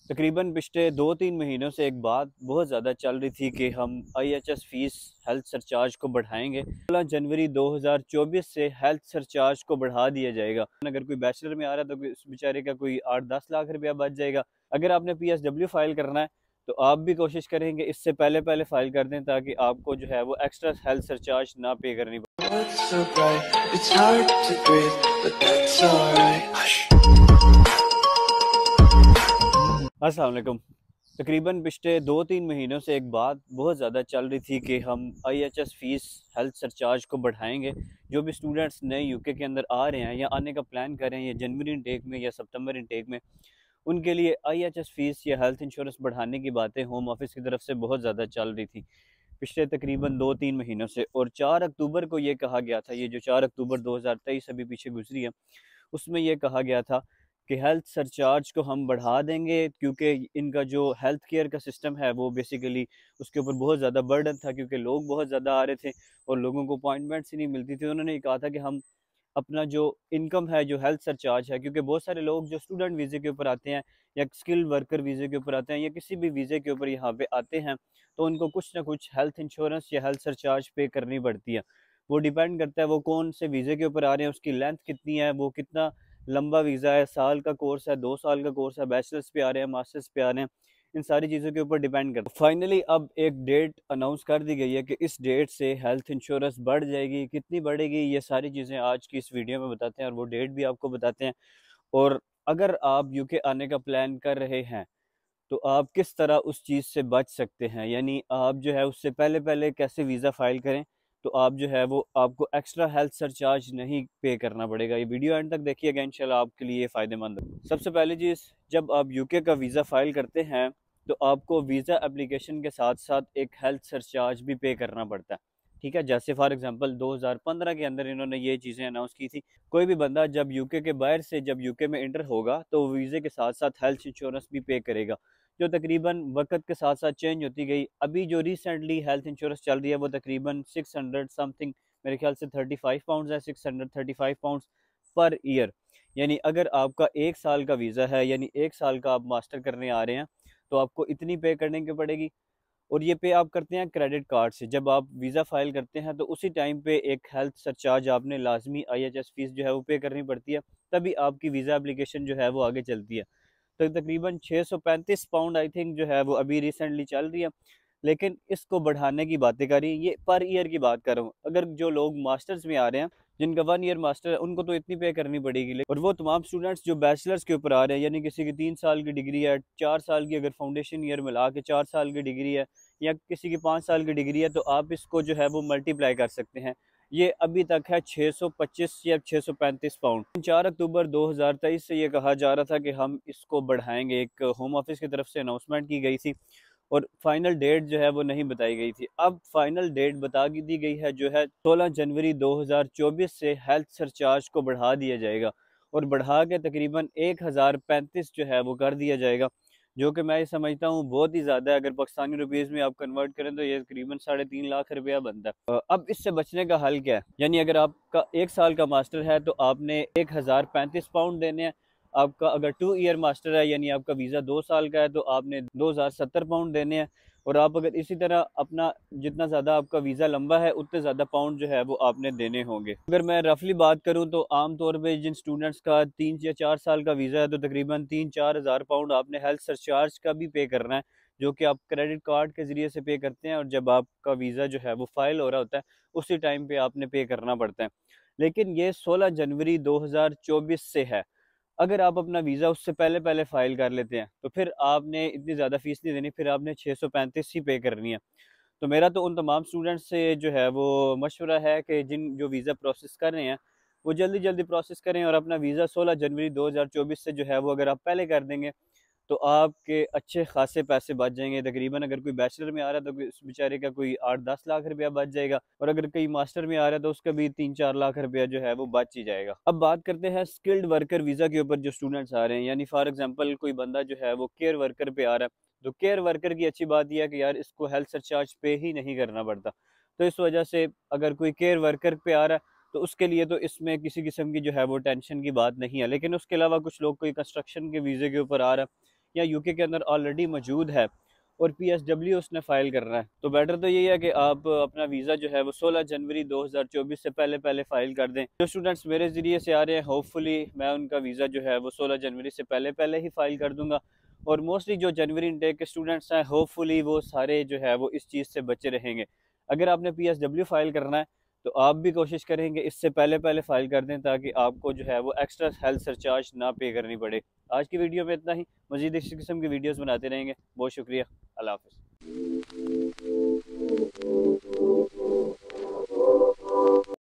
तकरीबन पिछले 2-3 महीनों से एक बात बहुत ज़्यादा चल रही थी कि हम IHS फ़ीस हेल्थ सरचार्ज को बढ़ाएंगे। 16 जनवरी 2024 से हेल्थ सरचार्ज को बढ़ा दिया जाएगा। अगर कोई बैचलर में आ रहा है तो उस बेचारे का कोई 8-10 लाख रुपया बच जाएगा। अगर आपने PSW फ़ाइल करना है तो आप भी कोशिश करेंगे इससे पहले पहले फ़ाइल कर दें ताकि आपको जो है वो एक्स्ट्रा हेल्थ सरचार्ज ना पे करनी पड़े। अस्सलाम वालेकुम। तकरीबन पिछले 2-3 महीनों से एक बात बहुत ज़्यादा चल रही थी कि हम IHS फ़ीस हेल्थ सरचार्ज को बढ़ाएंगे। जो भी स्टूडेंट्स नए UK के अंदर आ रहे हैं या आने का प्लान कर रहे हैं या जनवरी इनटेक में या सितंबर इनटेक में, उनके लिए IHS फ़ीस या हेल्थ इंश्योरेंस बढ़ाने की बातें होम ऑफिस की तरफ से बहुत ज़्यादा चल रही थी पिछले तकरीबन 2-3 महीनों से। और 4 अक्टूबर को ये कहा गया था, ये जो 4 अक्टूबर 2023 अभी पीछे गुजरी है, उसमें ये कहा गया था कि हेल्थ सरचार्ज को हम बढ़ा देंगे क्योंकि इनका जो हेल्थ केयर का सिस्टम है वो बेसिकली उसके ऊपर बहुत ज़्यादा बर्डन था क्योंकि लोग बहुत ज़्यादा आ रहे थे और लोगों को अपॉइंटमेंट्स ही नहीं मिलती थी। उन्होंने ये कहा था कि हम अपना जो इनकम है, जो हेल्थ सरचार्ज है, क्योंकि बहुत सारे लोग जो स्टूडेंट वीज़े के ऊपर आते हैं या स्किल्ड वर्कर वीज़े के ऊपर आते हैं या किसी भी वीज़े के ऊपर यहाँ पे आते हैं, तो उनको कुछ ना कुछ हेल्थ इंश्योरेंस या हेल्थ सरचार्ज पे करनी पड़ती है। वो डिपेंड करता है वो कौन से वीज़े के ऊपर आ रहे हैं, उसकी लेंथ कितनी है, वो कितना लंबा वीज़ा है, साल का कोर्स है, 2 साल का कोर्स है, बैचलर्स पे आ रहे हैं, मास्टर्स पे आ रहे हैं, इन सारी चीज़ों के ऊपर डिपेंड करता है। फाइनली अब एक डेट अनाउंस कर दी गई है कि इस डेट से हेल्थ इंश्योरेंस बढ़ जाएगी। कितनी बढ़ेगी ये सारी चीज़ें आज की इस वीडियो में बताते हैं और वो डेट भी आपको बताते हैं। और अगर आप UK आने का प्लान कर रहे हैं तो आप किस तरह उस चीज़ से बच सकते हैं, यानी आप जो है उससे पहले पहले कैसे वीज़ा फ़ाइल करें तो आप जो है वो आपको एक्स्ट्रा हेल्थ सरचार्ज नहीं पे करना पड़ेगा। ये वीडियो एंड तक देखिएगा, इंशाल्लाह आपके लिए फ़ायदेमंद है। सबसे पहली चीज़, जब आप UK का वीज़ा फ़ाइल करते हैं तो आपको वीज़ा एप्लीकेशन के साथ साथ एक हेल्थ सरचार्ज भी पे करना पड़ता है। ठीक है, जैसे फॉर एग्जांपल 2015 के अंदर इन्होंने ये चीज़ें अनाउंस की थी। कोई भी बंदा जब UK के बाहर से जब UK में इंटर होगा तो वीज़े के साथ साथ हेल्थ इंश्योरेंस भी पे करेगा, जो तकरीबन वक़्त के साथ साथ चेंज होती गई। अभी जो रिसेंटली हेल्थ इंश्योरेंस चल रही है वो तकरीबन 600 समथिंग, मेरे ख्याल से 35 पाउंड्स है, 635 पाउंड्स पर ईयर। यानी अगर आपका 1 साल का वीज़ा है, यानी 1 साल का आप मास्टर करने आ रहे हैं, तो आपको इतनी पे करने की पड़ेगी। और ये पे आप करते हैं क्रेडिट कार्ड से। जब आप वीज़ा फ़ाइल करते हैं तो उसी टाइम पे एक हेल्थ सरचार्ज आपने लाज़मी IHS फ़ीस जो है वो पे करनी पड़ती है, तभी आपकी वीज़ा एप्लीकेशन जो है वो आगे चलती है। तो तकरीबन 635 पाउंड आई थिंक जो है वो अभी रिसेंटली चल रही है, लेकिन इसको बढ़ाने की बातें कर रही है। ये पर ईयर की बात कर रहा हूँ। अगर जो लोग मास्टर्स में आ रहे हैं, जिनका 1 ईयर मास्टर है, उनको तो इतनी पे करनी पड़ेगी। और वो तमाम स्टूडेंट्स जो बैचलर्स के ऊपर आ रहे हैं, यानी किसी की 3 साल की डिग्री है, 4 साल की अगर फाउंडेशन ईयर मिला के 4 साल की डिग्री है या किसी की 5 साल की डिग्री है, तो आप इसको जो है वो मल्टीप्लाई कर सकते हैं। ये अभी तक है 625 या 635 पाउंड। 4 अक्टूबर 2023 से ये कहा जा रहा था कि हम इसको बढ़ाएंगे। एक होम ऑफिस की तरफ से अनाउंसमेंट की गई थी और फाइनल डेट जो है वो नहीं बताई गई थी। अब फाइनल डेट बता दी गई है, जो है 16 जनवरी 2024 से हेल्थ सरचार्ज को बढ़ा दिया जाएगा और बढ़ा के तकरीबन 1035 जो है वो कर दिया जाएगा, जो कि मैं समझता हूँ बहुत ही ज़्यादा है। अगर पाकिस्तानी रुपीज़ में आप कन्वर्ट करें तो ये तकरीबन 3.5 लाख रुपया बनता है। अब इससे बचने का हल क्या है, यानी अगर आपका 1 साल का मास्टर है तो आपने 1035 पाउंड देने हैं। आपका अगर 2 ईयर मास्टर है, यानी आपका वीज़ा 2 साल का है, तो आपने 2070 पाउंड देने हैं। और आप अगर इसी तरह अपना जितना ज़्यादा आपका वीज़ा लंबा है उतने ज़्यादा पाउंड जो है वो आपने देने होंगे। अगर मैं रफली बात करूं तो आम तौर पे जिन स्टूडेंट्स का 3 या 4 साल का वीज़ा है तो तकरीबन 3-4 हज़ार पाउंड आपने हेल्थ सरचार्ज का भी पे करना है, जो कि आप क्रेडिट कार्ड के ज़रिए से पे करते हैं। और जब आपका वीज़ा जो है वो फाइल हो रहा होता है उसी टाइम पे आपने पे करना पड़ता है। लेकिन ये 16 जनवरी 2024 से है। अगर आप अपना वीज़ा उससे पहले पहले फ़ाइल कर लेते हैं तो फिर आपने इतनी ज़्यादा फ़ीस नहीं देनी, फिर आपने 635 ही पे करनी है। तो मेरा तो उन तमाम स्टूडेंट्स से जो है वो मशवरा है कि जिन जो वीज़ा प्रोसेस कर रहे हैं वो जल्दी जल्दी प्रोसेस करें और अपना वीज़ा 16 जनवरी 2024 से जो है वो अगर आप पहले कर देंगे तो आपके अच्छे खासे पैसे बच जाएंगे। तकरीबन अगर कोई बैचलर में आ रहा है तो उस बेचारे का कोई 8-10 लाख रुपया बच जाएगा, और अगर कोई मास्टर में आ रहा है तो उसका भी 3-4 लाख रुपया जो है वो बच ही जाएगा। अब बात करते हैं स्किल्ड वर्कर वीज़ा के ऊपर जो स्टूडेंट्स आ रहे हैं, यानी फॉर एग्जांपल कोई बंदा जो है वो केयर वर्कर पे आ रहा है, तो केयर वर्कर की अच्छी बात यह है कि यार इसको हेल्थ सरचार्ज पे ही नहीं करना पड़ता। तो इस वजह से अगर कोई केयर वर्कर पे आ रहा है तो उसके लिए तो इसमें किसी किस्म की जो है वो टेंशन की बात नहीं है। लेकिन उसके अलावा कुछ लोग कोई कंस्ट्रक्शन के वीज़े के ऊपर आ रहा है या यूके के अंदर ऑलरेडी मौजूद है और PSW उसने फ़ाइल करना है, तो बेटर तो यही है कि आप अपना वीज़ा जो है वो 16 जनवरी 2024 से पहले पहले फ़ाइल कर दें। जो स्टूडेंट्स मेरे ज़रिए से आ रहे हैं, होपफुली मैं उनका वीज़ा जो है वो 16 जनवरी से पहले पहले ही फ़ाइल कर दूँगा। और मोस्टली जो जनवरी इनटेक के स्टूडेंट्स हैं, होपफुली वो सारे जो है वो इस चीज़ से बचे रहेंगे। अगर आपने PSW फ़ाइल करना है तो आप भी कोशिश करेंगे इससे पहले पहले फ़ाइल कर दें, ताकि आपको जो है वो एक्स्ट्रा हेल्थ सरचार्ज ना पे करनी पड़े। आज की वीडियो में इतना ही। मज़ीद इस किस्म की वीडियोज़ बनाते रहेंगे। बहुत शुक्रिया। अल्लाह हाफ़िज़।